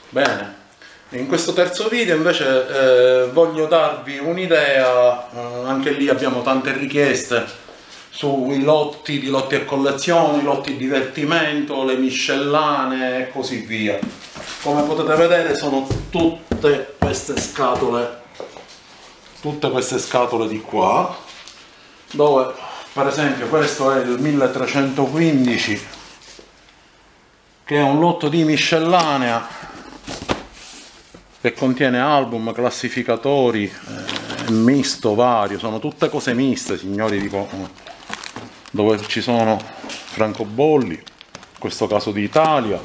Bene, in questo terzo video invece voglio darvi un'idea, anche lì abbiamo tante richieste sui lotti di lotti e collezioni, lotti di divertimento, le miscellanee e così via. Come potete vedere sono tutte queste scatole di qua, dove per esempio questo è il 1315, che è un lotto di miscellanea che contiene album, classificatori, misto vario, sono tutte cose miste, signori, tipo, dove ci sono francobolli, in questo caso di Italia,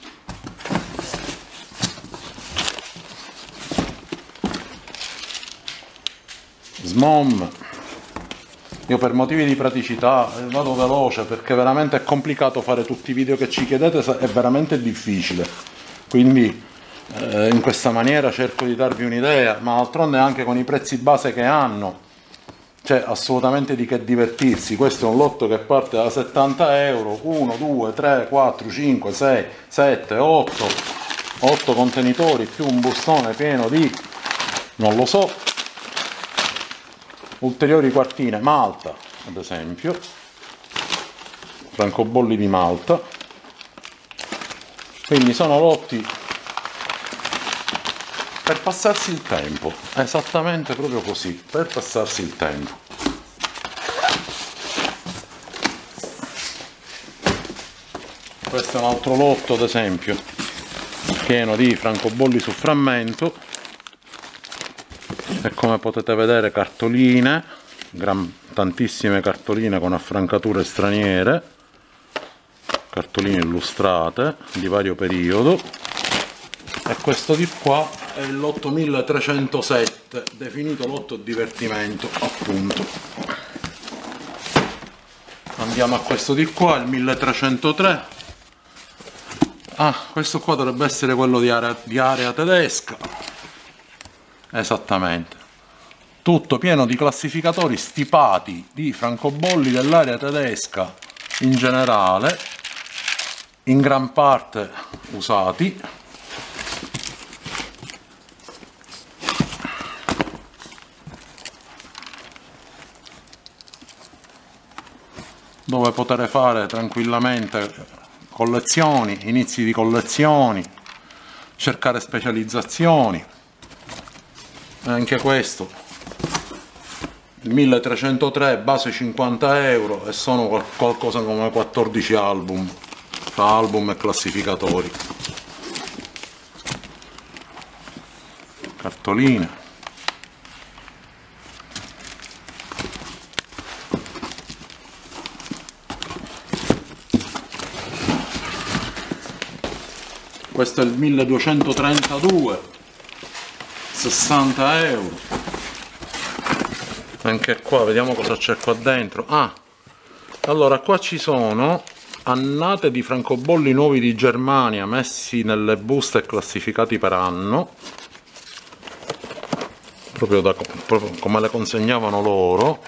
SMOM. Io per motivi di praticità vado veloce perché veramente è complicato fare tutti i video che ci chiedete, è veramente difficile, quindi in questa maniera cerco di darvi un'idea, ma d'altronde anche con i prezzi base che hanno c'è assolutamente di che divertirsi. Questo è un lotto che parte da 70 euro, 1, 2, 3, 4, 5, 6, 7, 8 contenitori più un bustone pieno di, non lo so, ulteriori quartine, Malta ad esempio, francobolli di Malta. Quindi sono lotti per passarsi il tempo, esattamente proprio così, per passarsi il tempo. Questo è un altro lotto ad esempio, pieno di francobolli su frammento, e come potete vedere cartoline, tantissime cartoline con affrancature straniere, cartoline illustrate di vario periodo. E questo di qua è il lotto 1307, definito lotto divertimento appunto. Andiamo a questo di qua, il 1303. Questo qua dovrebbe essere quello di area tedesca, esattamente, tutto pieno di classificatori stipati di francobolli dell'area tedesca in generale, in gran parte usati. Dove poter fare tranquillamente collezioni, inizi di collezioni, cercare specializzazioni. Anche questo, il 1303, base 50 euro, e sono qualcosa come 14 album, tra album e classificatori. Cartoline. Questo è il 1232, 60 euro. Anche qua vediamo cosa c'è qua dentro. Allora qua ci sono annate di francobolli nuovi di Germania messi nelle buste e classificati per anno, proprio come le consegnavano loro,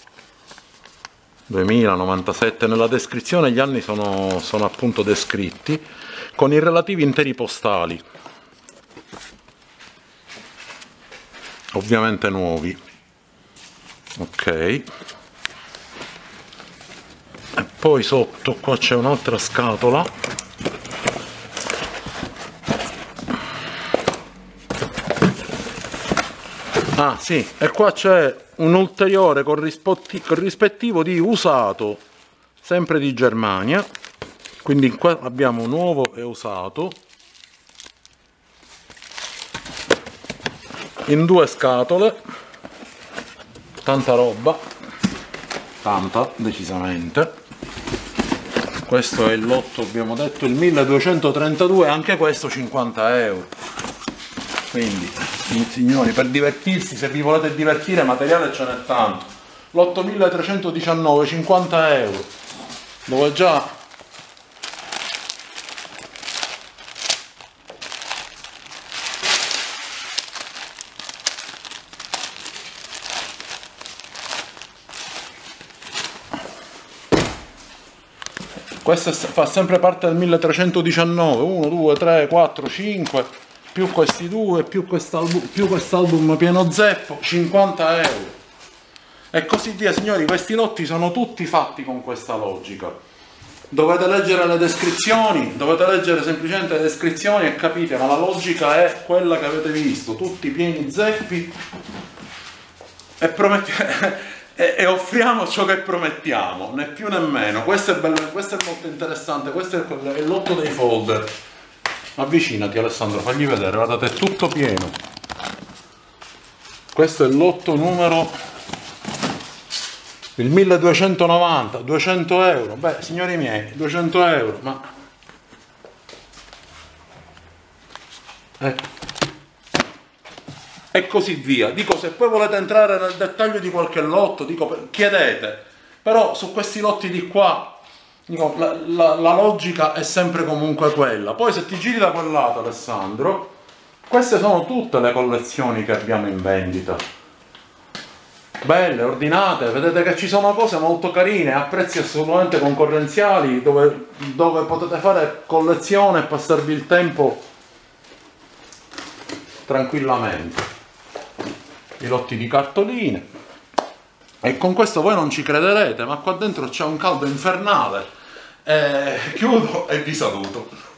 2097. Nella descrizione gli anni sono appunto descritti, con i relativi interi postali, ovviamente nuovi. Ok, e poi sotto qua c'è un'altra scatola, sì, e qua c'è un ulteriore corrispettivo di usato, sempre di Germania. Quindi qua abbiamo nuovo e usato in due scatole, tanta roba, tanta decisamente. Questo è il lotto, abbiamo detto, il 1232, anche questo 50 euro. Quindi signori, per divertirsi, se vi volete divertire, materiale ce n'è tanto. Lotto 1319, 50 euro, dove già questo fa sempre parte del 1319, 1, 2, 3, 4, 5, più questi due, più quest'album pieno zeppo, 50 euro. E così via, signori. Questi lotti sono tutti fatti con questa logica. Dovete leggere le descrizioni, dovete leggere semplicemente le descrizioni e capite, ma la logica è quella che avete visto, tutti pieni zeppi e offriamo ciò che promettiamo, né più né meno. Questo è bello, questo è molto interessante, questo è il lotto dei folder. Avvicinati Alessandro, fagli vedere, guardate, è tutto pieno. Questo è il lotto numero, il 1290, 200 euro. Beh, signori miei, 200 euro, ma ecco. E così via. Dico, se poi volete entrare nel dettaglio di qualche lotto, dico, chiedete. Però su questi lotti di qua, dico, la logica è sempre comunque quella. Poi se ti giri da quel lato, Alessandro, queste sono tutte le collezioni che abbiamo in vendita. Belle, ordinate, vedete che ci sono cose molto carine, a prezzi assolutamente concorrenziali, dove potete fare collezione e passarvi il tempo tranquillamente. I lotti di cartoline, e con questo voi non ci crederete, ma qua dentro c'è un caldo infernale. Chiudo e vi saluto.